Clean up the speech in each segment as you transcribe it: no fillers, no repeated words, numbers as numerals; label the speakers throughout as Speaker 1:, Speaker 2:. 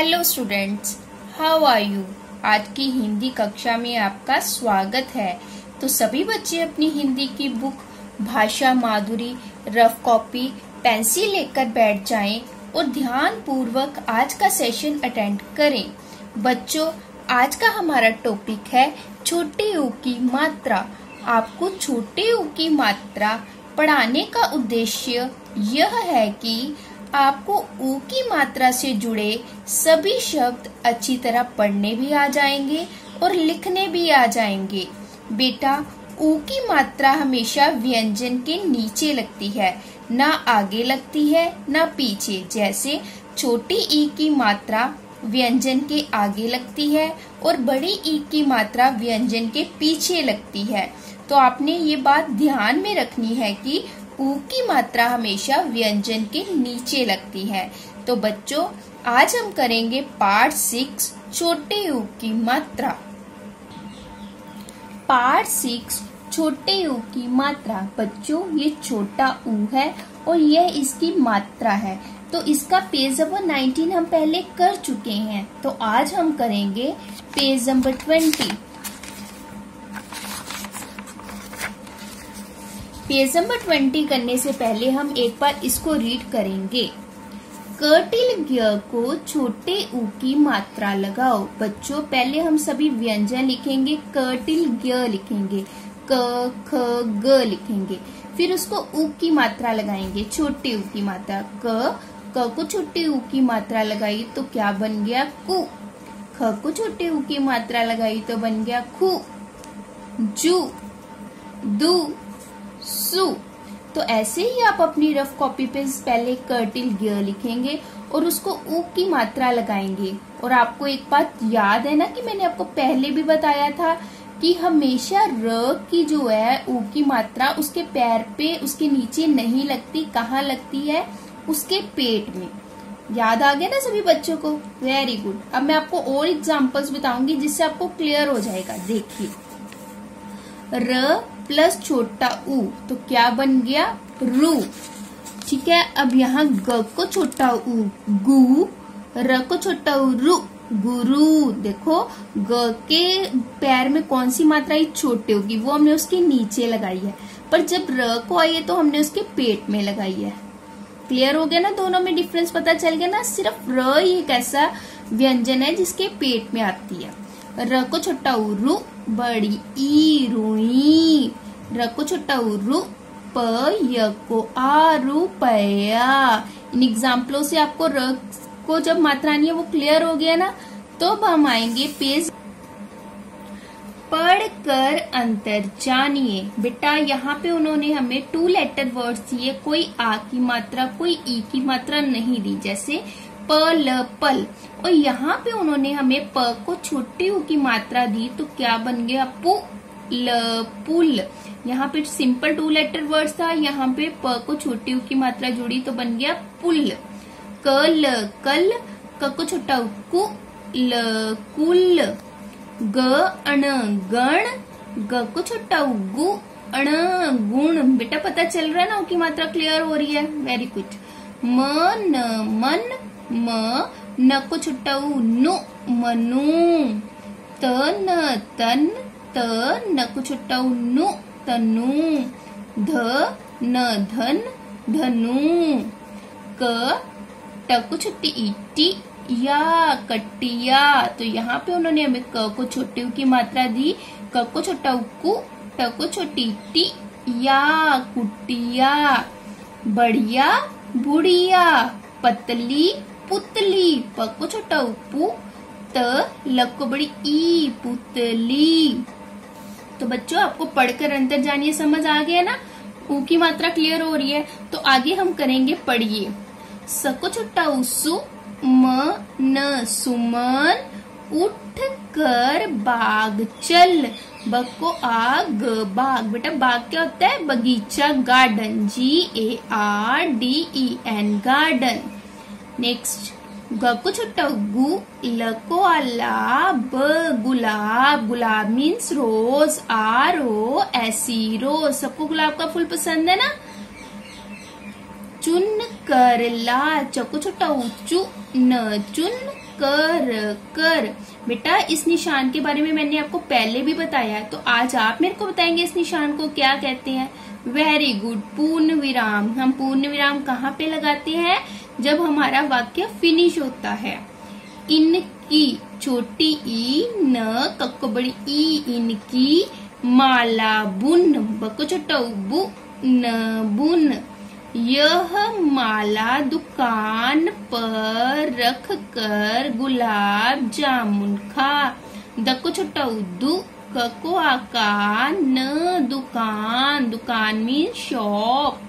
Speaker 1: Hello students, how are you. आज की हिंदी कक्षा में आपका स्वागत है। तो सभी बच्चे अपनी हिंदी की बुक, भाषा माधुरी, रफ कॉपी, पेंसिल लेकर बैठ जाएं और ध्यान पूर्वक आज का सेशन अटेंड करें। बच्चों, आज का हमारा टॉपिक है छोटे ऊ की मात्रा। आपको छोटे ऊ की मात्रा पढ़ाने का उद्देश्य यह है कि आपको ऊ की मात्रा से जुड़े सभी शब्द अच्छी तरह पढ़ने भी आ जाएंगे और लिखने भी आ जाएंगे। बेटा, ऊ की मात्रा हमेशा व्यंजन के नीचे लगती है, ना आगे लगती है ना पीछे। जैसे छोटी ई की मात्रा व्यंजन के आगे लगती है और बड़ी ई की मात्रा व्यंजन के पीछे लगती है। तो आपने ये बात ध्यान में रखनी है कि ऊ की मात्रा हमेशा व्यंजन के नीचे लगती है। तो बच्चों, आज हम करेंगे पार्ट 6 छोटे ऊ की मात्रा। पार्ट 6 छोटे ऊ की मात्रा। बच्चों, ये छोटा ऊ है और यह इसकी मात्रा है। तो इसका पेज नंबर 19 हम पहले कर चुके हैं। तो आज हम करेंगे पेज नंबर 20। पेज नंबर 20 करने से पहले हम एक बार इसको रीड करेंगे। कर्टिल ज्ञ को छोटे ऊ की मात्रा लगाओ। बच्चों, पहले हम सभी व्यंजन लिखेंगे, कर्टिल ज्ञ लिखेंगे, क ख ग लिखेंगे, फिर उसको ऊ की मात्रा लगाएंगे, छोटे ऊ की मात्रा। क को छोटे ऊ की मात्रा लगाई तो क्या बन गया? कु। ख को छोटे ऊ की मात्रा लगाई तो बन गया खु। जू, दू, सु। तो ऐसे ही आप अपनी रफ कॉपी पे पहले कर्टिल ज्ञ लिखेंगे और उसको ऊ की मात्रा लगाएंगे। और आपको एक बात याद है ना कि मैंने आपको पहले भी बताया था कि हमेशा र की जो है ऊ की मात्रा उसके पैर पे, उसके नीचे नहीं लगती। कहाँ लगती है? उसके पेट में। याद आ गया ना सभी बच्चों को? Very good. अब मैं आपको और एग्जांपल्स बताऊंगी जिससे आपको क्लियर हो जाएगा। देखिए, र प्लस छोटा ऊ तो क्या बन गया? रू। ठीक है। अब यहाँ ग को छोटा ऊ गु, र को छोटा ऊ रु, गुरु। देखो, ग के पैर में कौन सी मात्रा आई? छोटे ऊ की, वो हमने उसके नीचे लगाई है। पर जब र को आई है तो हमने उसके पेट में लगाई है। क्लियर हो गया ना? दोनों में डिफरेंस पता चल गया ना? सिर्फ र ही एक ऐसा व्यंजन है जिसके पेट में आती है। र को छोटा ऊ रु, बड़ी ई, रुई। र को छोटा ऊ रु, प य को आ, रुपया। इन एग्जाम्पलों से आपको र को जब मात्रा आनी है वो क्लियर हो गया ना? तो अब हम आएंगे पेज पढ़कर अंतर जानिए। बेटा, यहाँ पे उन्होंने हमें 2 लेटर वर्ड्स दिए, कोई आ की मात्रा, कोई ई की मात्रा नहीं दी। जैसे प ल पल। और यहाँ पे उन्होंने हमें प को छोटे ऊ की मात्रा दी तो क्या बन गया? पु ल पुल। यहाँ पे सिंपल 2 लेटर वर्ड्स था, यहाँ पे प को छोटे ऊ की मात्रा जुड़ी तो बन गया पुल। क ल कल, क को छोटा ऊ कु, ल कुल। ग अण गण, ग को छोटा ऊ गु, अण गुण। बेटा, पता चल रहा है ना? ऊ की मात्रा क्लियर हो रही है। Very good. म न मन, म न को छोटा ऊ नु, मनु। त न तन, त न को छोटा ऊ नु, तनु। ध न धन, धनु। क ट को छोटी ईटी, या कटिया। तो यहाँ पे उन्होंने हमें क को छोटे ऊ की मात्रा दी, क को छोटा ऊ कु, ट को छोटी टी, या कुटिया। बढ़िया, बुढ़िया। पतली, पुतली। प को छोटा ऊ पु, त ल को बड़ी ई, पुतली। तो बच्चों, आपको पढ़कर अंतर जानिए समझ आ गया ना? ऊ की मात्रा क्लियर हो रही है। तो आगे हम करेंगे पढ़िए। स को छोटा ऊ सु, म न सुमन। उठ कर बाग चल। ब को आग, बाग। बेटा, बाग क्या होता है? बगीचा, गार्डन। GARDEN, garden. नेक्स्ट, ग को छोटा गु, ल को आला, ब गुलाब। गुलाब मीन्स रोज, ROSE, रोज। सबको गुलाब का फूल पसंद है ना? चुन कर ला, च को छोटा ऊ चु, न चुन, कर कर। बेटा इस निशान के बारे में मैंने आपको पहले भी बताया है, तो आज आप मेरे को बताएंगे इस निशान को क्या कहते हैं। वेरी गुड, पूर्ण विराम। हम पूर्ण विराम कहाँ पे लगाते हैं? जब हमारा वाक्य फिनिश होता है। इनकी, छोटी ई, न कक्को बड़ी ई, इनकी माला बुन, बको छोटा बु न बुन। यह माला दुकान पर रख कर गुलाब जामुन खा, दको छोटा दु, कको आकार, न दुकान, दुकान मीन शॉप,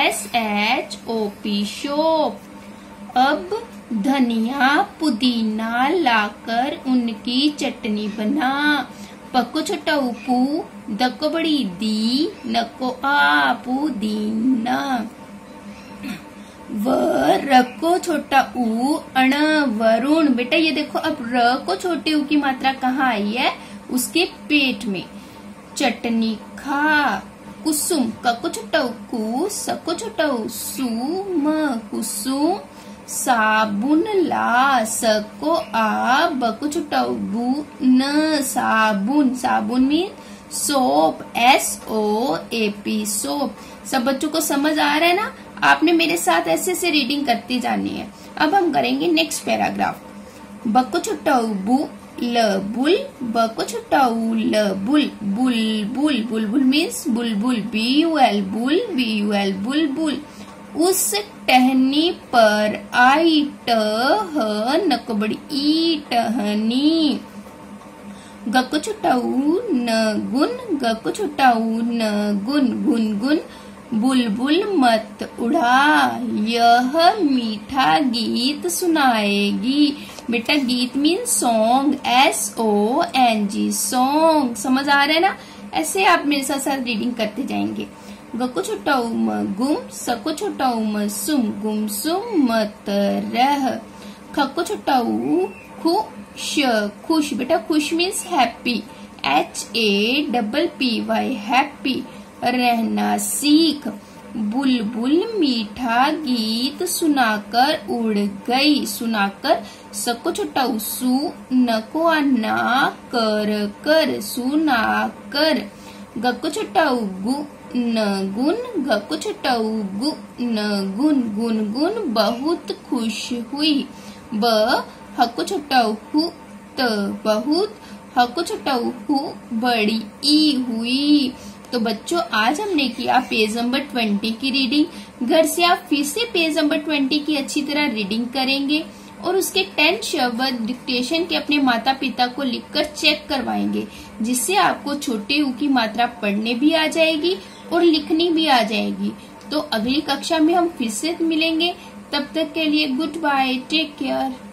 Speaker 1: SHOP शॉप। अब धनिया पुदीना लाकर उनकी चटनी बना, पको छोटा उपू, दको बड़ी दी, नको आ पुदीना। व रको छोटा ऊ, अण वरुण। बेटा ये देखो, अब र को छोटे ऊ की मात्रा कहाँ आई है? उसके पेट में। चटनी खा, कुसुम, कको छोटा कु, सको छोटा सु, म कुसुम। साबुन ला, सको आ, बको छोटा बु, न साबुन, साबुन मीन सोप, SOAP सोप। सब बच्चों को समझ आ रहा है ना? आपने मेरे साथ ऐसे से रीडिंग करती जानी है। अब हम करेंगे नेक्स्ट पैराग्राफ। बको छोटा बु ल बुल, बको छोटा ल बुल, बुलबुल, बुलबुल मीन्स बुलबुल, BUL बुल, BUL बुलबुल। उस टहनी पर आई, टह, नको बड़ी ई, टहनी। गको छोटा न गुन, गको छोटा न गुन, गुनगुन। बुलबुल मत उड़ा, यह मीठा गीत सुनाएगी। बेटा गीत मीन सॉन्ग, SONG सॉन्ग। समझ आ रहा है ना? ऐसे आप मेरे साथ साथ रीडिंग करते जाएंगे। गको छोटा म गुम, सको छोटा म सुम, गुम सुम मत रह। खको छोटा खुश, खुश। बेटा खुश मीन्स हैप्पी, HAPPY हैप्पी। रहना सीख। बुलबुल मीठा गीत सुनाकर उड़ गई, सुनाकर। सको छोटा सु, नको आना, कर कर, सुनाकर। गको छोटा गु, न गुन, गको छोटा गु, न गुन, गुनगुन बहुत खुश हुई। ब हको छोटा हु, त बहुत, हको छोटा हु, बड़ी ई हुई। तो बच्चों आज हमने किया पेज नंबर 20 की रीडिंग। घर से आप फिर से पेज नंबर 20 की अच्छी तरह रीडिंग करेंगे और उसके 10 शब्द डिक्टेशन के अपने माता पिता को लिखकर चेक करवाएंगे, जिससे आपको छोटे ऊ की मात्रा पढ़ने भी आ जाएगी और लिखनी भी आ जाएगी। तो अगली कक्षा में हम फिर से मिलेंगे। तब तक के लिए गुड बाय, टेक केयर।